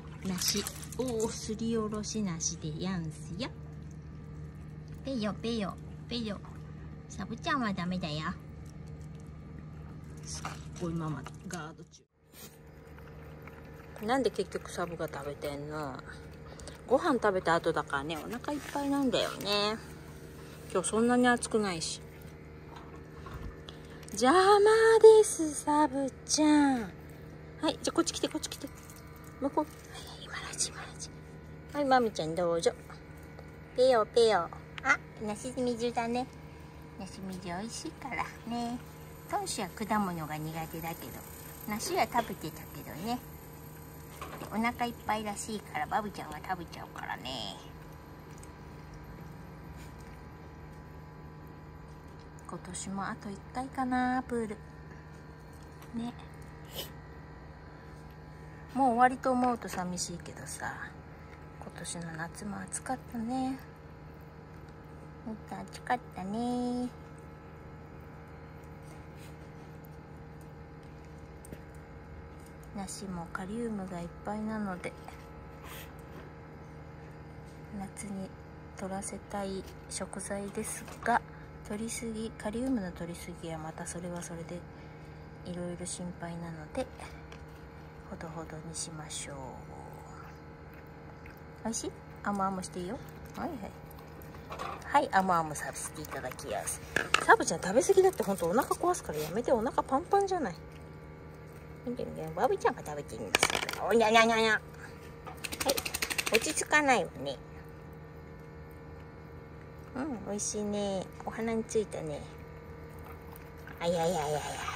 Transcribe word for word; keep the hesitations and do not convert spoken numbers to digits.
梨。おお、すりおろし梨でやんすよ。ペヨペヨペヨ。サブちゃんはダメだよ。すっごいママガード中。なんで結局サブが食べてんの？ご飯食べた後だからね、お腹いっぱいなんだよね。今日そんなに暑くないし。邪魔です、サブちゃん。はい、じゃあこっち来て、こっち来て。向こう。はい、今ラジ、今ラジ。はい、マミちゃんどうぞ。ペヨペヨ。あ、梨水だね。梨水美味しいからね。トンシは果物が苦手だけど、梨は食べてたけどね。お腹いっぱいらしいからバブちゃんは食べちゃうからね。今年もあといっかいかな、プールね。もう終わりと思うと寂しいけどさ、今年の夏も暑かったね。ほんと暑かったね。梨もカリウムがいっぱいなので、夏に取らせたい食材ですが、取りすぎ、カリウムの取りすぎはまたそれはそれでいろいろ心配なので、ほどほどにしましょう。おいしい？あむあむしていいよ。はいはい。はい、あむあむさせていただきます。サブちゃん食べ過ぎだって、ほんとお腹壊すからやめて。お腹パンパンじゃない。見てみて、バビちゃんが食べてるんですよ。おにゃにゃにゃにゃ。はい、落ち着かないわね。うん、美味しいね。お花についたね。あやややや。